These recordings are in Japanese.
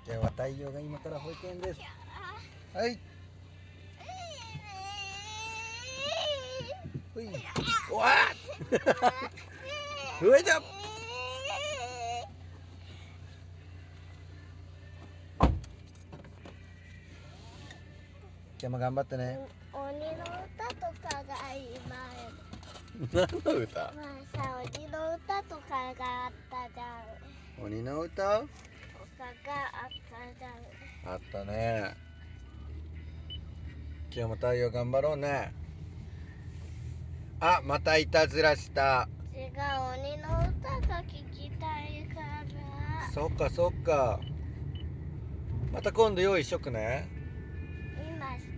今日は太陽が今から保育園です。はい。ほい。わあ。上だ。今日も頑張ってね。 鬼の歌とかが今。 何の歌？ まあさ、鬼の歌とかがあったじゃん。 鬼の歌？ とかがあったじゃん。 あったね。今日も太陽頑張ろうね。あ、またいたずらした。 違う、鬼の歌が聞きたいから。 そっかそっか。また今度用意しとくね。 今して。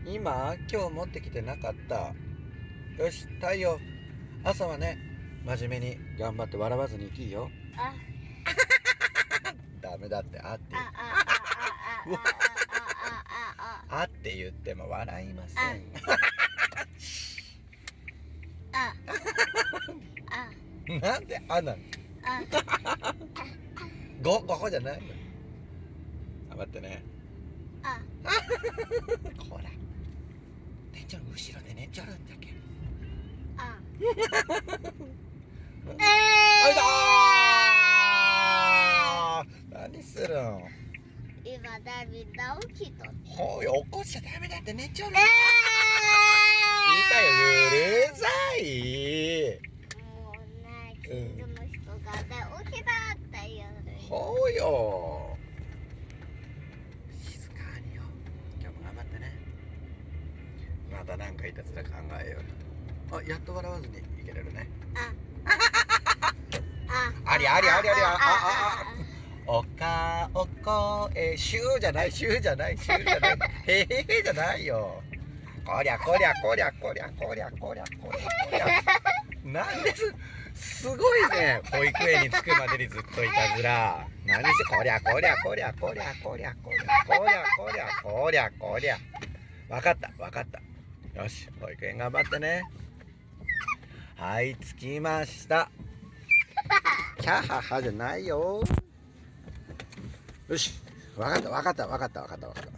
今日持ってきてなかった。よし、太陽。朝はね、真面目に頑張って笑わずに生きよ。 あ。 ダメだってあって。あって言っても笑いません。なんであなの？ここじゃないの。待ってね。ほら。店長の後ろで寝ちゃうんだけど。何するん？ 今だ、みんな起きとって。 ほい、起こしちゃダメだって寝ちゃうの。言いたよ、うるさい。 もうね、近所の人がね、起きたって言うの。 ほうよ。静かによ。今日も頑張ってね。また何かいたずら考えよう。あ、やっと笑わずにいけれるね。ありありありありおかおこシューじゃないシューじゃないシューじゃないへへへじゃないよ。こりゃこりゃこりゃこりゃこりゃこりゃこりゃなんですごいね。保育園に着くまでにずっといたずら。何してこりゃこりゃこりゃこりゃこりゃこりゃこりゃこりゃこりゃこりゃ。わかったわかった。よし、保育園頑張ってね。はい、着きました。キャハハじゃないよ。よし、わかったわかったわかったわかったわかった。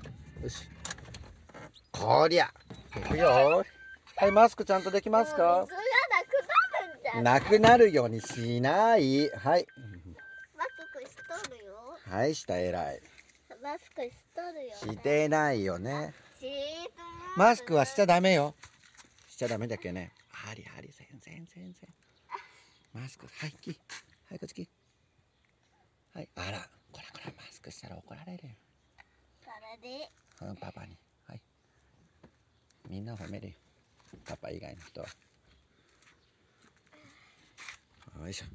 よし。こりゃ。いくよ。はい、マスクちゃんとできますか？ 水がなくなるんじゃん。 なくなるようにしない。はい。 マスクしとるよ。 はい、した偉い。 マスクしとるよ、ね。 してないよね。 ママスクはしちゃダメよ。しちゃダメだけどね。ありあり、全然。マスク、はい、はい、こっち来。はい、あら、こら、マスクしたら怒られるよ。 誰で？ パパに。はい。みんな褒めるよ。パパ以外の人は。よいしょ。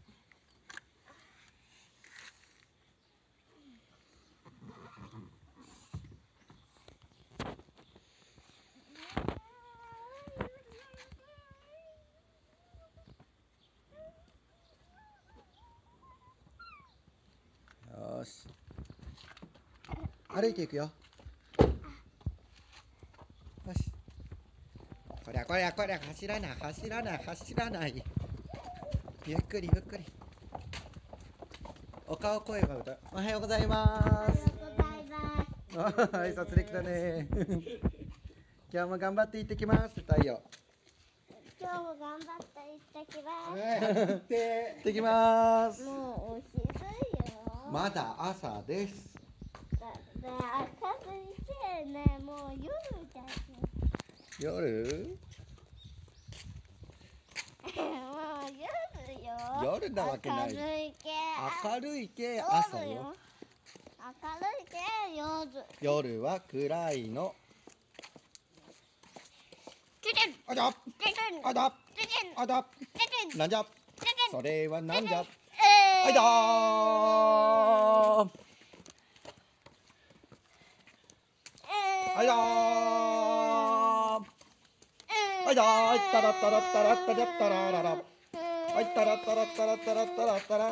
よし。歩いていくよ。よし。こりゃ走らない。ゆっくり。お顔声が歌う。おはようございます。挨拶できたね。今日も頑張って行ってきます。太陽。 今日も頑張って行ってきます。 行ってきます。 もうお昼よ。 まだ朝です。 明るいせいね、もう夜じゃん。 夜？ もう夜よ。 夜なわけない。明るいけ朝よ。 明るいけ夜。 夜は暗いの。あだなんじゃそれはなんじゃあいだーあいだーあいだーいったらったらったらったらったらららあいったらったらったらったらったらったら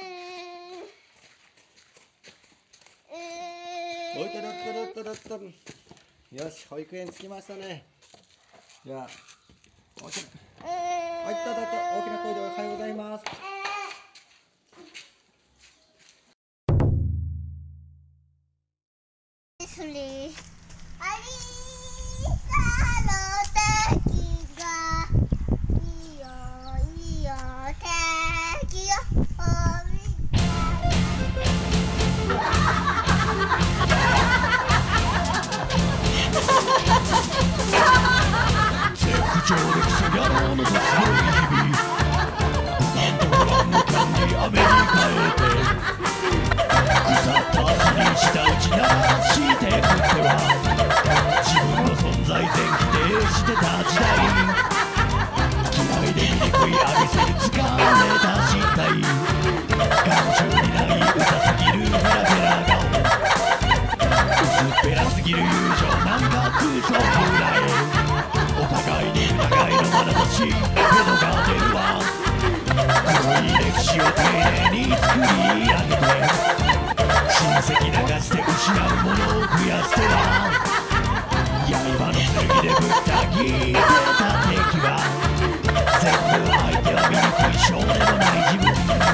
おいたらったらったらったらよし、保育園着きましたね。じゃあ大きな大きな声でおはようございます。 てた時代、嫌いで醜い浴びせる疲れた身体、眼中にない歌すぎるヘラヘラ顔、薄っぺらすぎる友情なんか空想くらい、お互いに疑いの眼差し目のが出るわ、黒い歴史を丁寧に作り上げて、親戚流して失うものを増やしては、刃の剣でぶった切ってた敵は全部相手は醜い少年のない自分、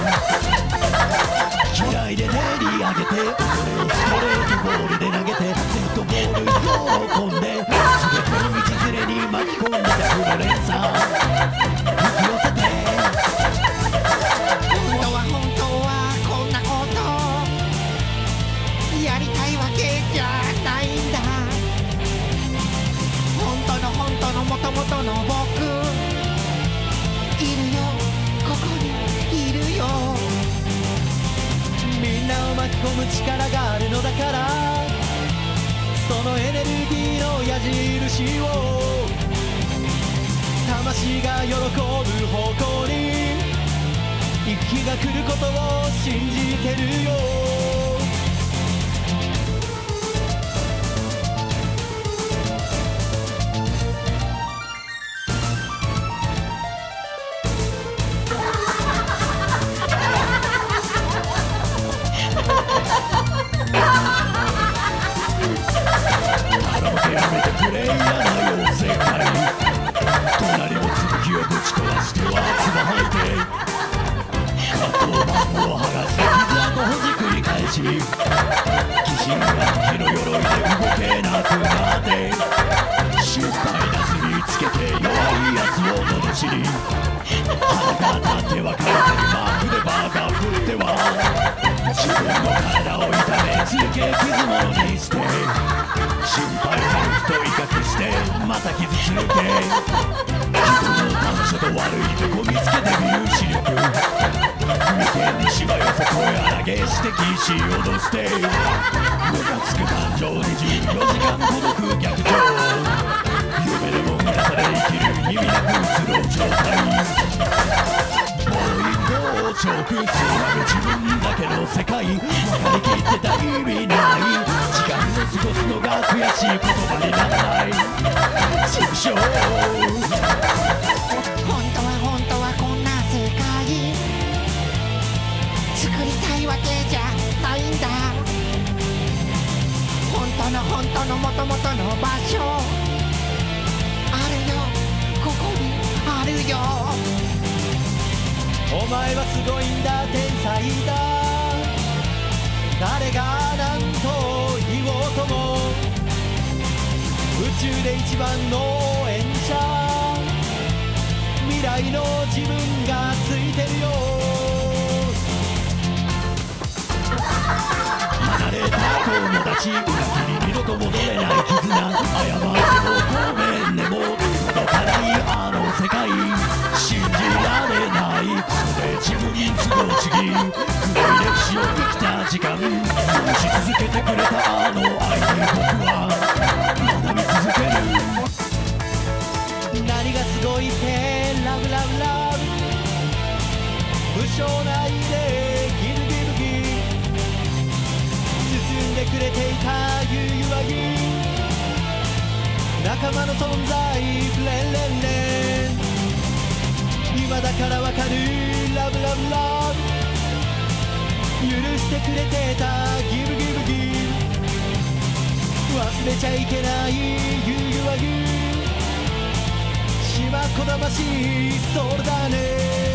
嫌いで練り上げてそれをストレートボールで投げてデッドボール喜んで全てを道連れに巻き込んでたプロレスラー引き寄せて、 本当はこんなことやりたいわけじゃないんだ。本当の元々の僕いるよ、ここにいるよ。 みんなを巻き込む力があるのだから、そのエネルギーの矢印を魂が喜ぶ方向に行く日が来ることを信じてるよ。やめてくれいらないよ世界、隣の続きをぶち壊しては唾吐いて、カットバンを剥がして傷跡ほじくり返し、鬼神が火の鎧で動けなくなって、失敗なすりつけて弱いやつを罵り、腹が立っては返せるマークでバーガー振っては自分の体を痛め続け傷物にして、心配する人威嚇してまた傷つけ、人の短所と悪いとこ見つけてみる視力、眉間にしわ寄せ声荒げ指摘し脅して、ムカつく誕生24時間孤独逆上、夢でも満たされ生きる意味なくうつろう状態、ボーイングをチョークする自分だけの世界、分かりきってた意味ない時間を過ごすのが悔しい言葉にならない畜生、 本当はこんな世界作りたいわけじゃないんだ。本当の元々の場所あるよ、ここにあるよ。 お前はすごいんだ天才だ、誰が何と言おうとも宇宙で一番の応援者、未来の自分がついてるよ。離れた友達、裏切り二度と戻れない絆、謝ってもごめんねも届かないあの世界、信じられないクソで自分に都合主義、黒い歴史を生きた時間、許し続けてくれたあの愛に僕は学び続ける。何がすごいってラブラブラブ、無償ないでギルギルギル、進んでくれていたゆうゆわぎ、仲間の存在レンレンレン、今だからわかるラブラブラブ、許してくれてたギルギルギル、忘れちゃいけないゆうゆわぎ、島こだましいそうだね。